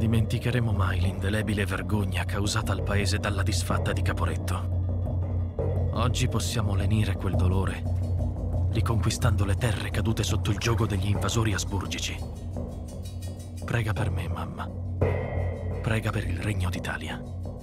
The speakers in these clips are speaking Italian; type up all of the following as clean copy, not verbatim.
dimenticheremo mai l'indelebile vergogna causata al paese dalla disfatta di Caporetto. Oggi possiamo lenire quel dolore, riconquistando le terre cadute sotto il giogo degli invasori asburgici. Prega per me, mamma. Prega per il Regno d'Italia.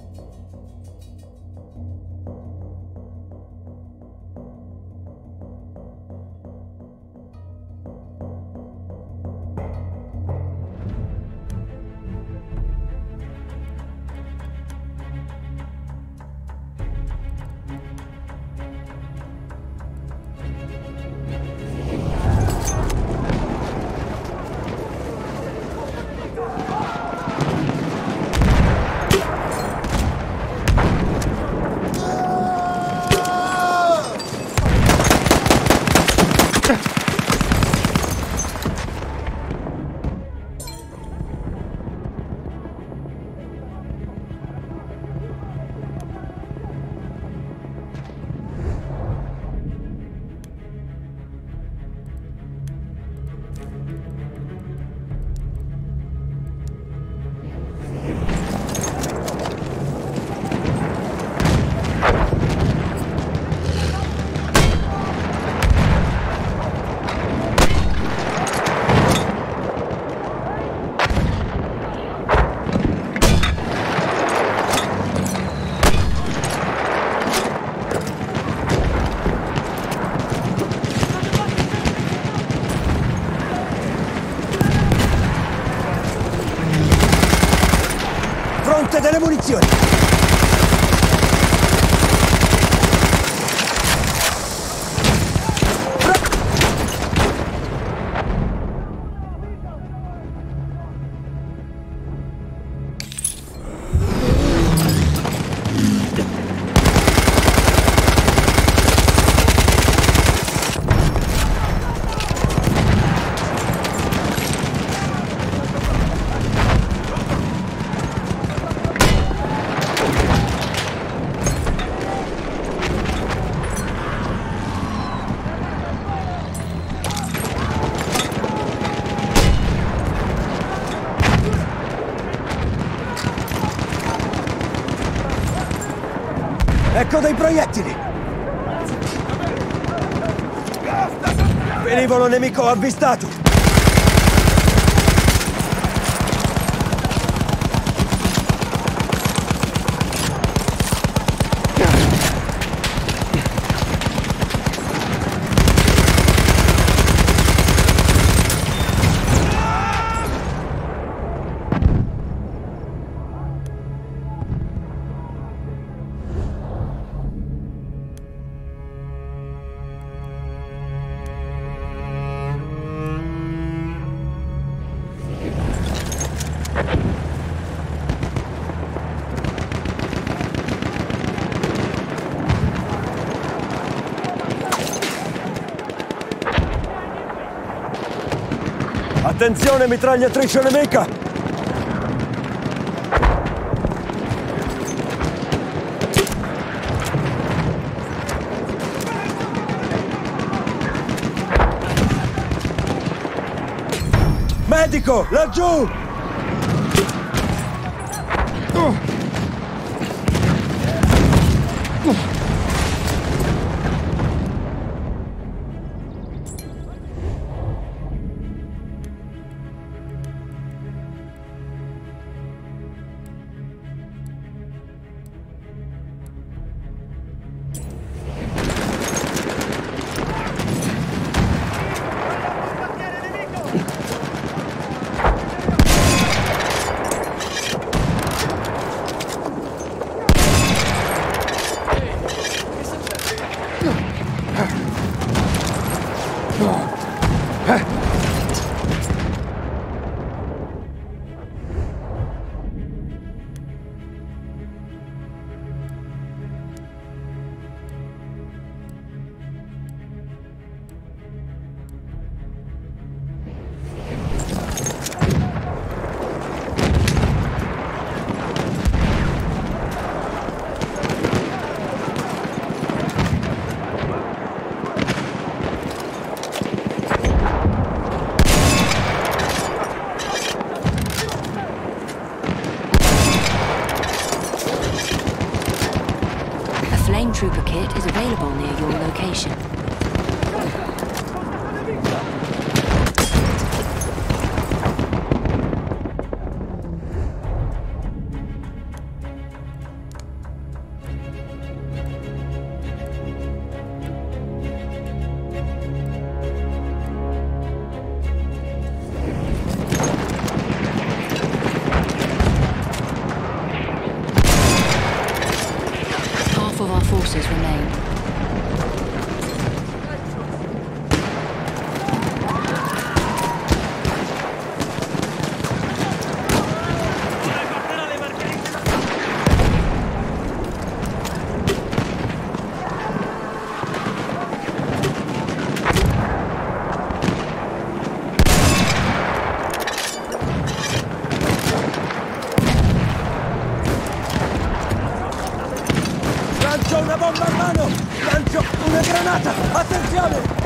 Delle munizioni! Ecco dei proiettili! Velivolo nemico avvistato! Attenzione, mitragliatrice nemica! Medico, laggiù! Jason. Half of our forces remain. Lancio una bomba a mano! Lancio una granata! Attenzione!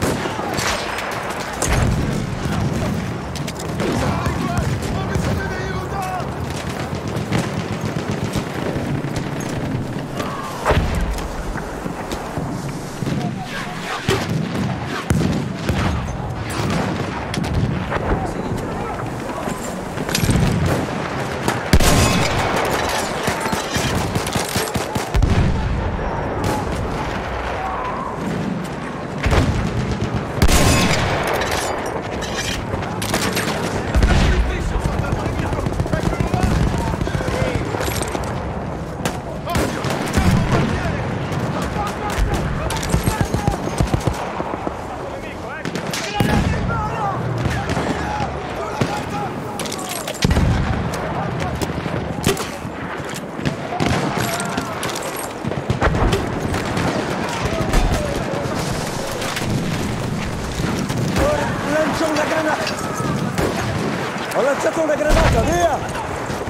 Lancio una granata! Ho lanciato una granata, via!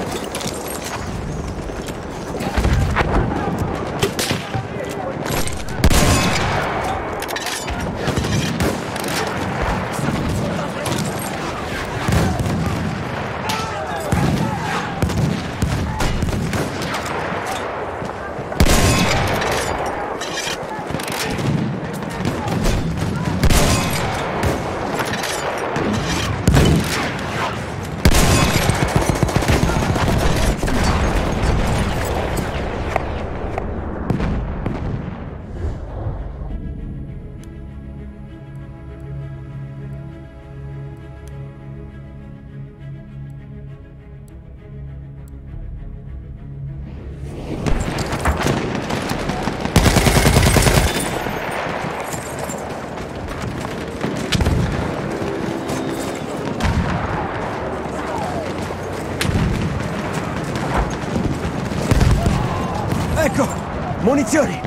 Ecco! Munizioni!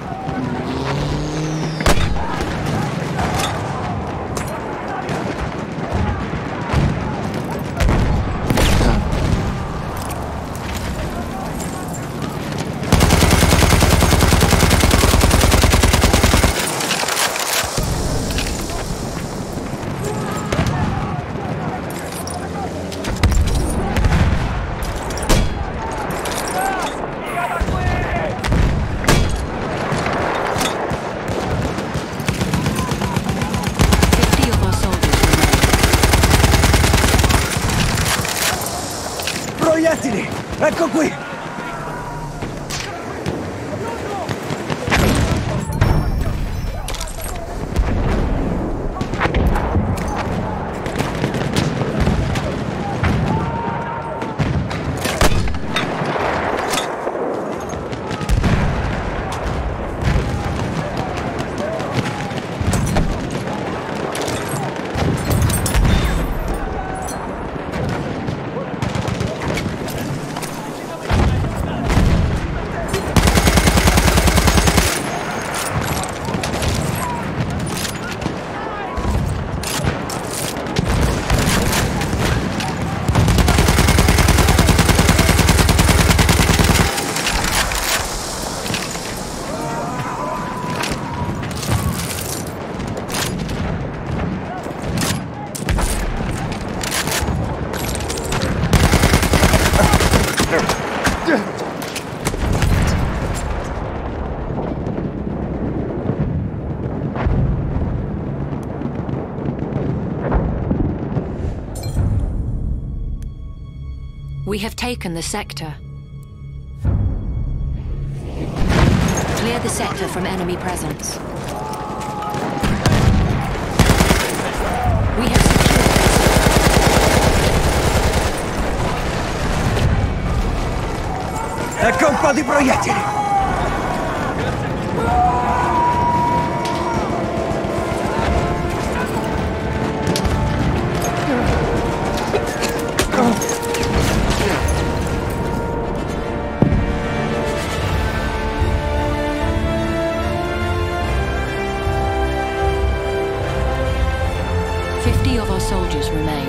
Proiettili! Ecco qui! We have taken the sector. Clear the sector from enemy presence. We have secured the sector. Ecco un po' di proiettili! Of our soldiers remain.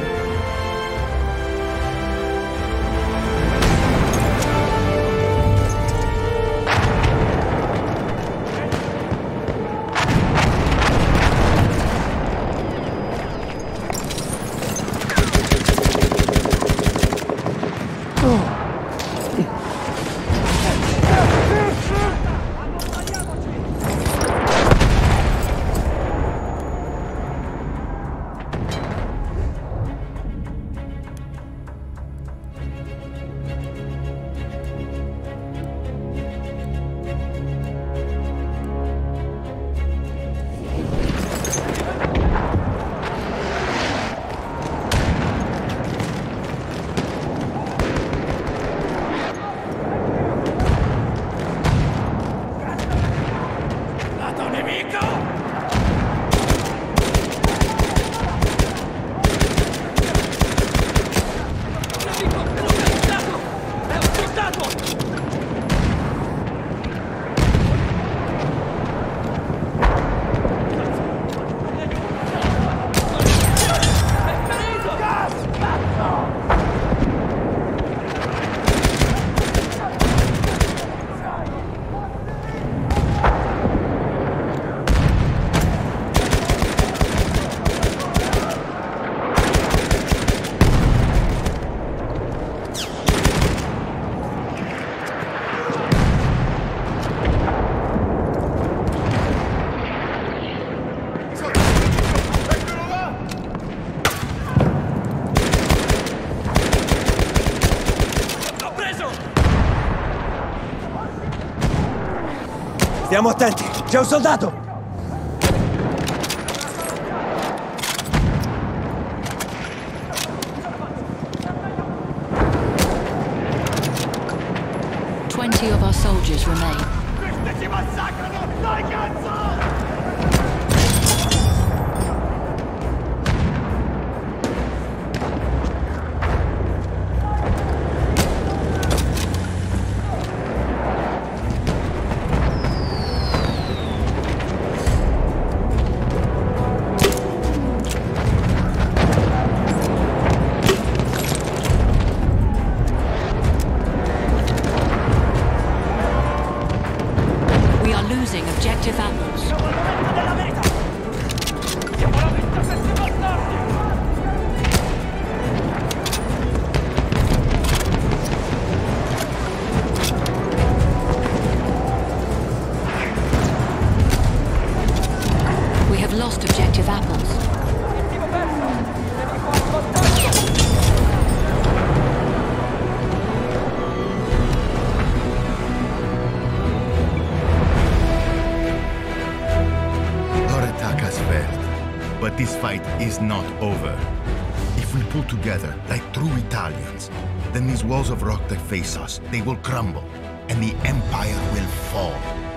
Stiamo attenti, c'è un soldato! Of our soldiers remain. Questi ci massacrano! Dai, cazzo! Objective apples. We have lost objective apples. But this fight is not over. If we pull together like true Italians, then these walls of rock that face us, they will crumble, and the Empire will fall.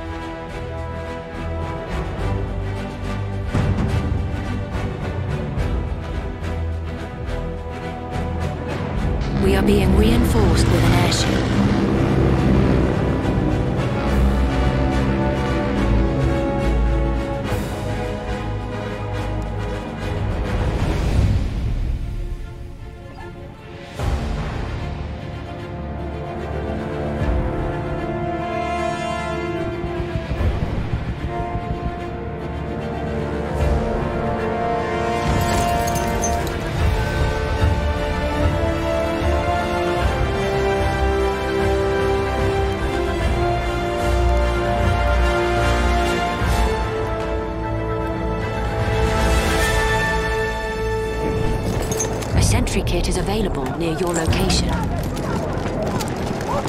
We are being reinforced with an airship. Sentry kit is available near your location.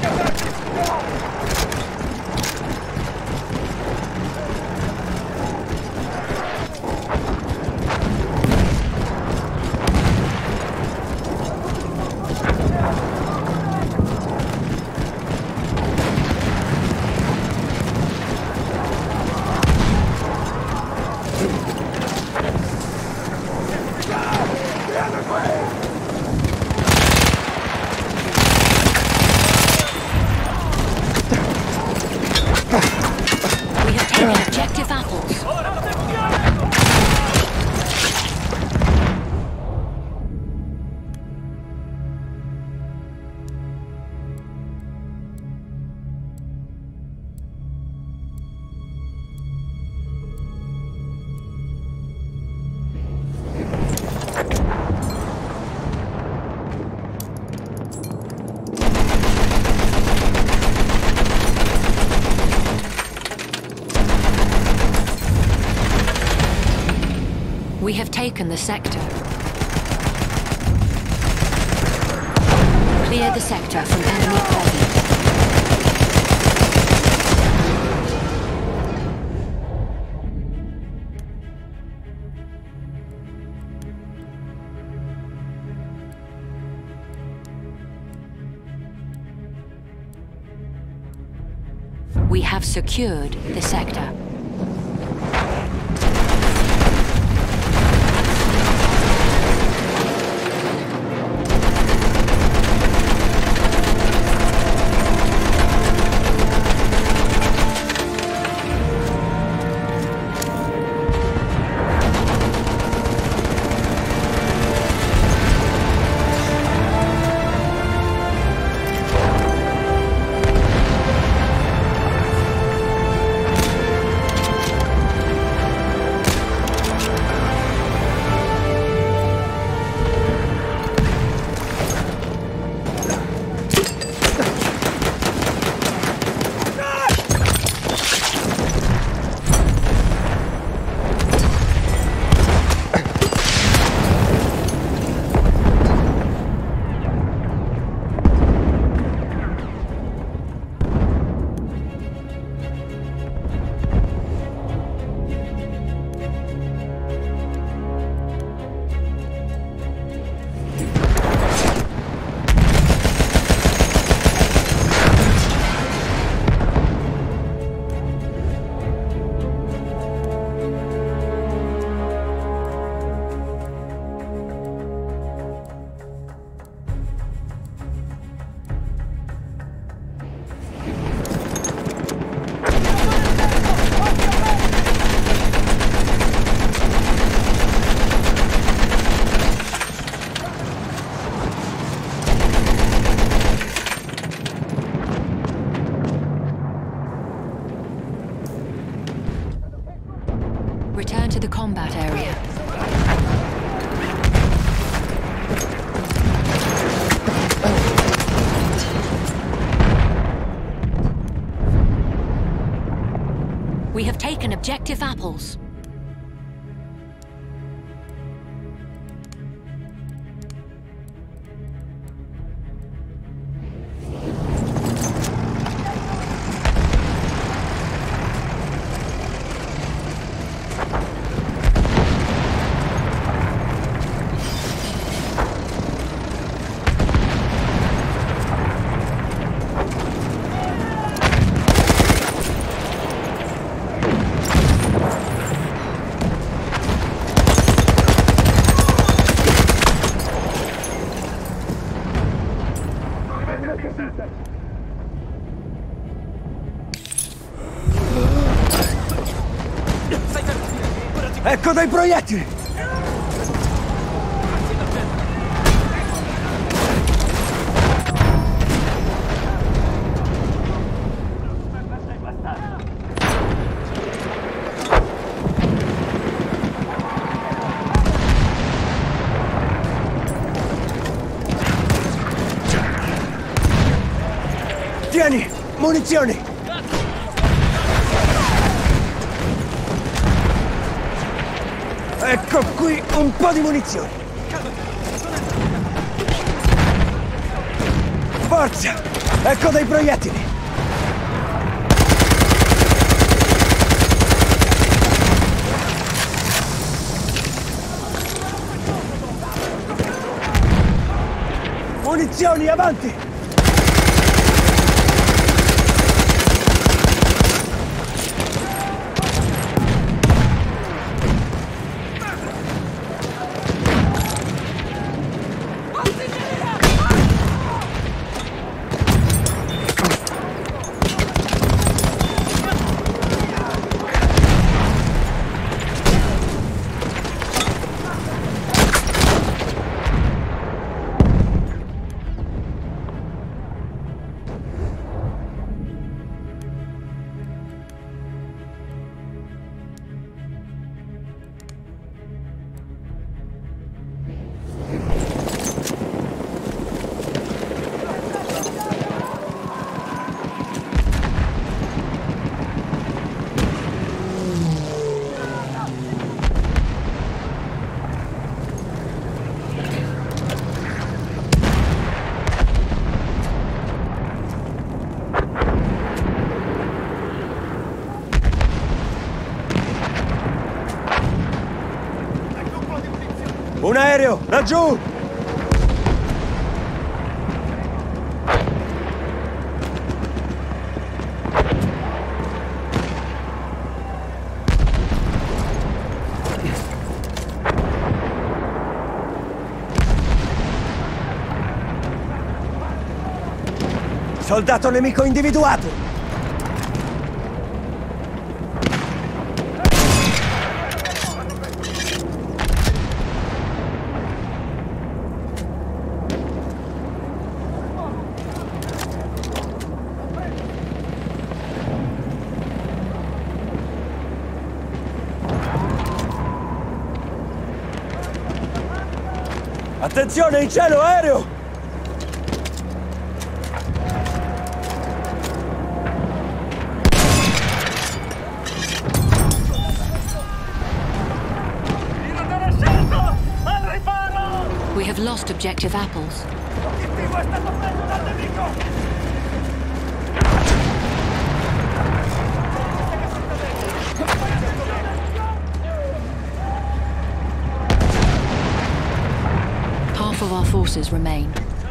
We have taken the sector. Clear the sector from enemy presence. We have secured the sector. Return to the combat area. We have taken objective apples. Ecco dei proiettili! Tieni! Munizioni! Ecco qui un po' di munizioni! Forza! Ecco dei proiettili! Munizioni, avanti! Un aereo, laggiù! Soldato nemico individuato! Attenzione, in cielo, aereo! We have lost objective apples. L'obiettivo è stato preso dal nemico! Half of our forces remain.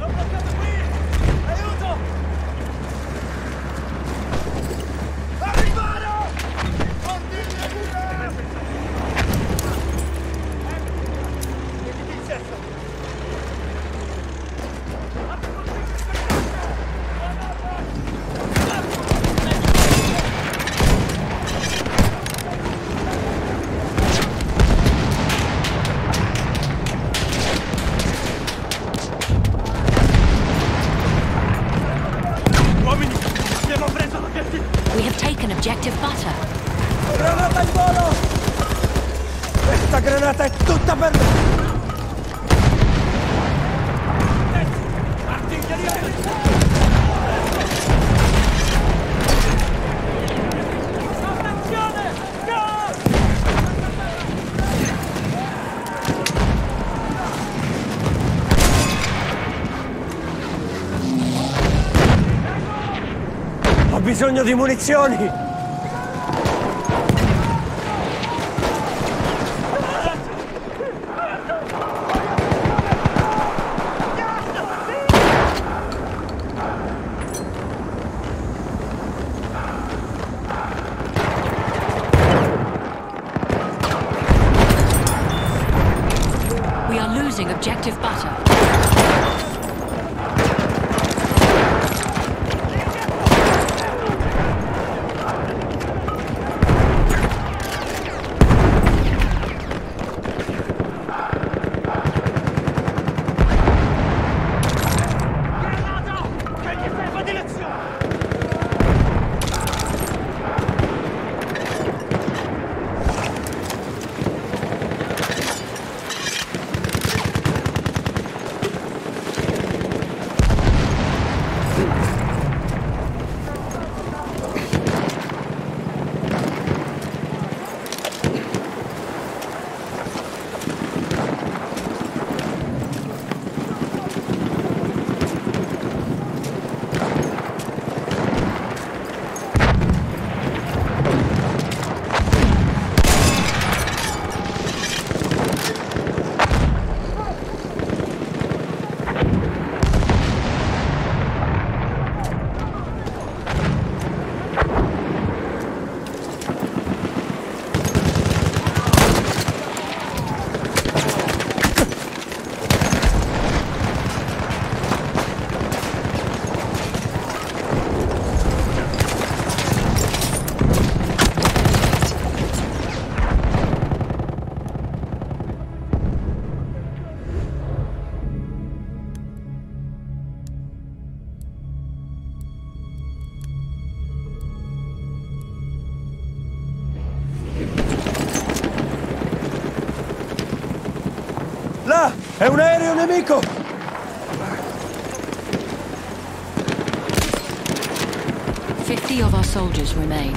We have taken objective butter. Granata in volo! Questa granata è tutta per me! Ho bisogno di munizioni! We are losing objective butter. È un aereo nemico! Fifty of our soldiers remain.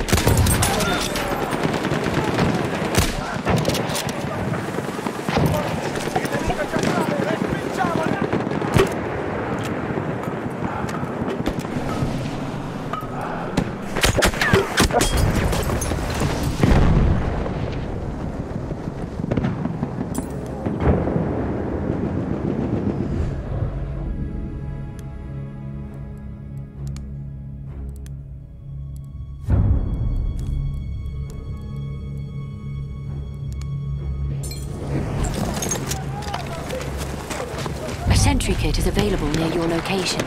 Sentry kit is available near your location.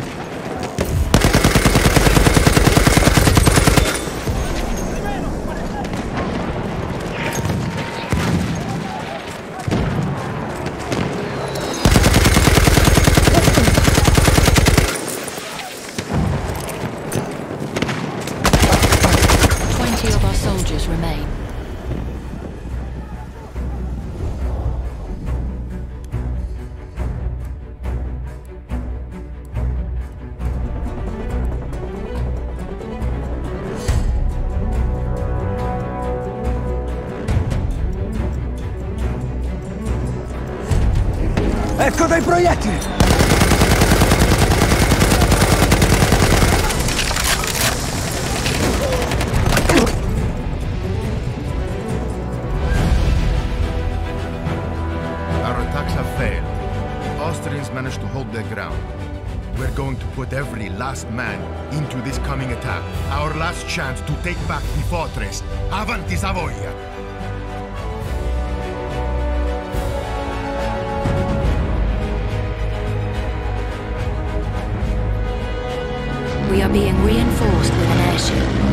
Of our soldiers remain. Ecco dei proiettili! Our attacks have failed. The Austrians managed to hold their ground. We're going to put every last man into this coming attack. Our last chance to take back the fortress. Avanti Savoia! We are being reinforced with an airship.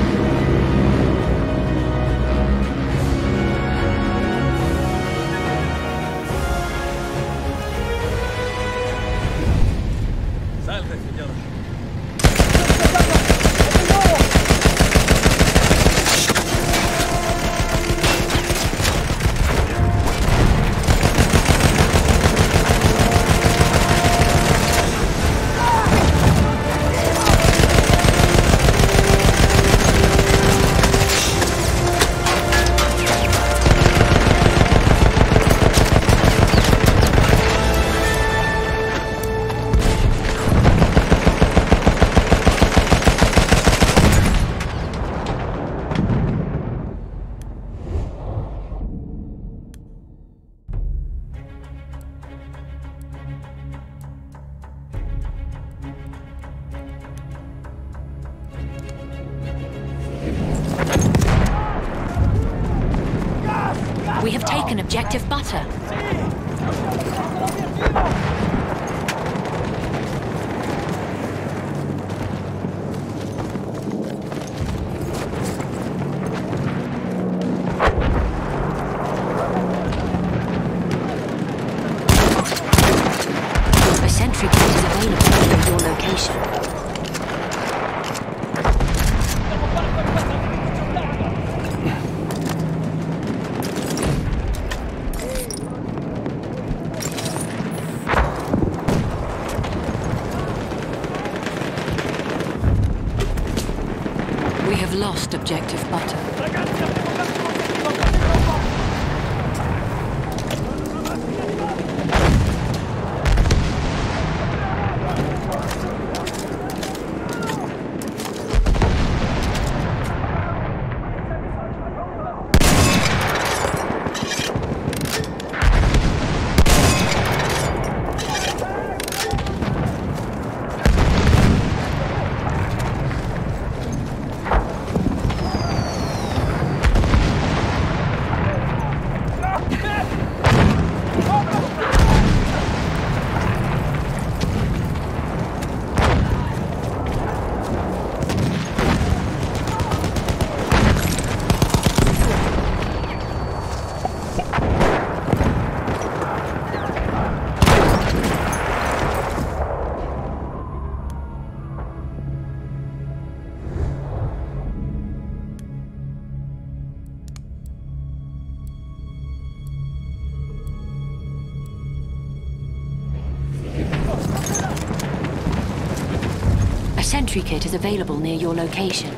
We have taken objective butter. A sentry kit is available near your location. We have lost objective butter. sentry kit is available near your location.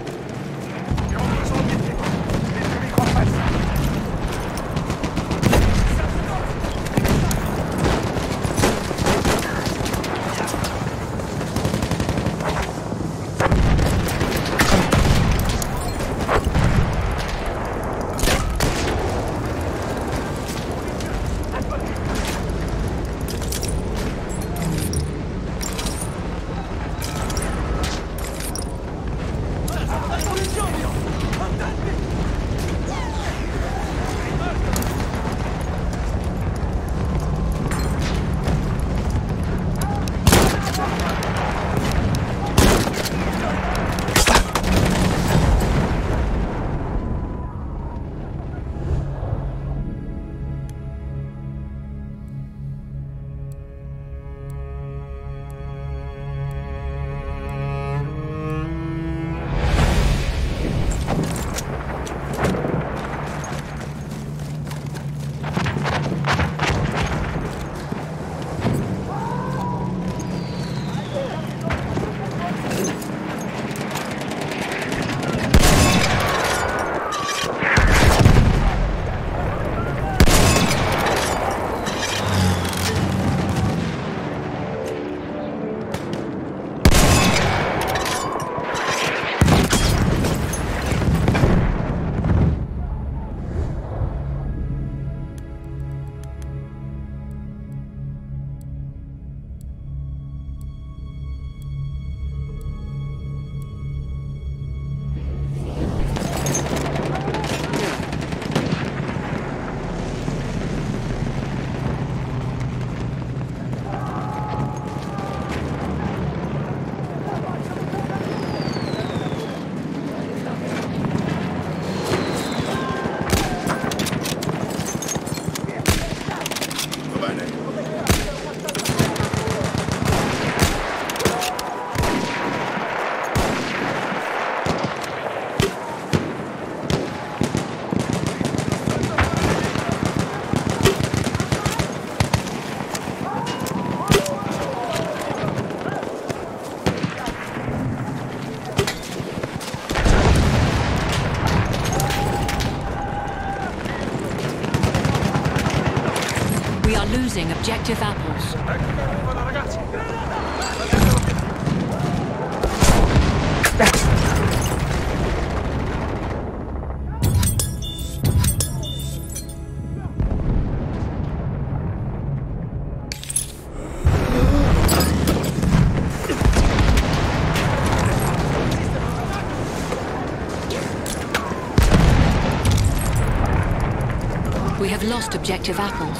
Losing objective apples. We have lost objective apples.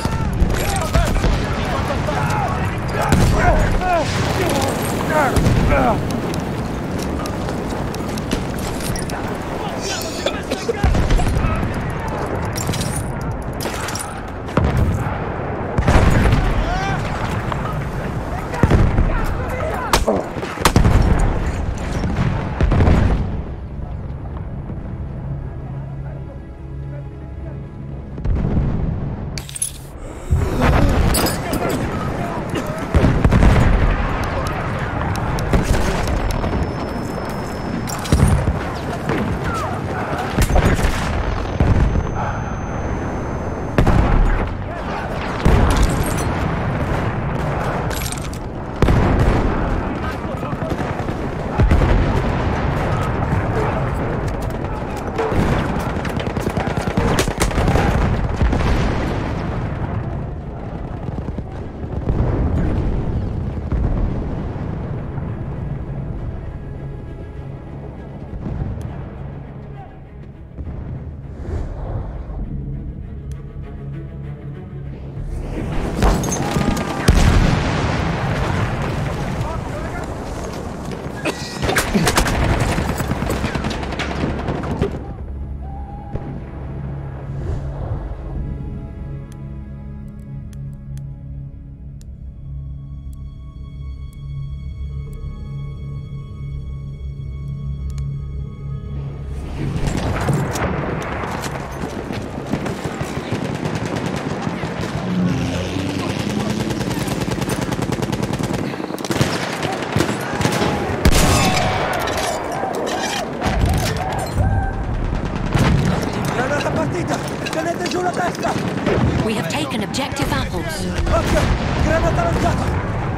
taken objective apples. Occhio! Granata lanciata!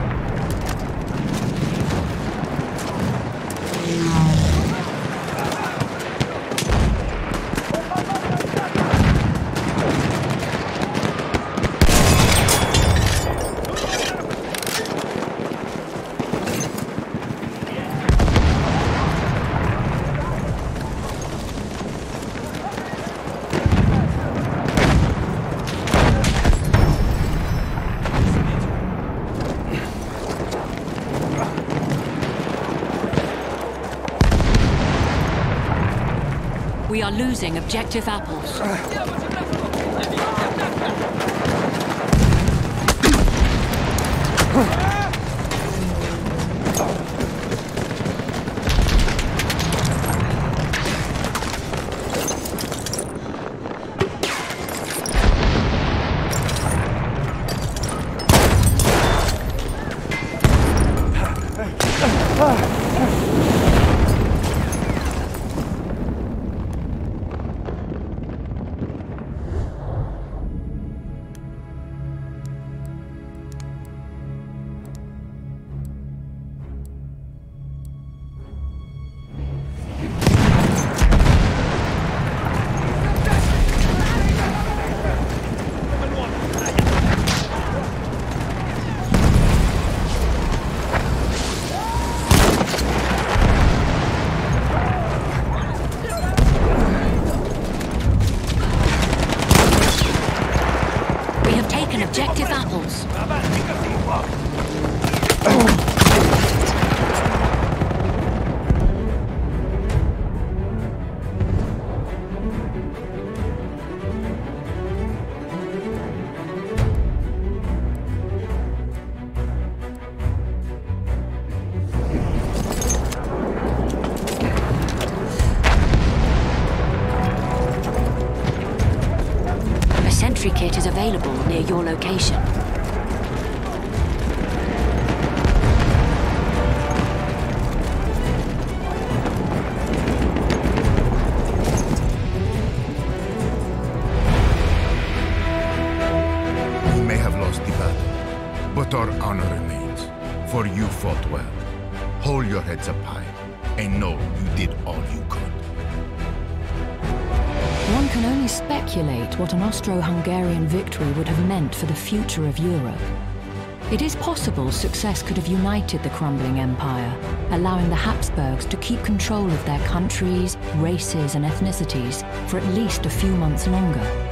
We are losing objective apples. Objective apples. Sentry kit is available near your location. We may have lost the battle, but our honor remains, for you fought well. Hold your heads up high, and know you did all you could. One can only speculate what an Austro-Hungarian victory would have meant for the future of Europe. It is possible success could have united the crumbling empire, allowing the Habsburgs to keep control of their countries, races, and ethnicities for at least a few months longer.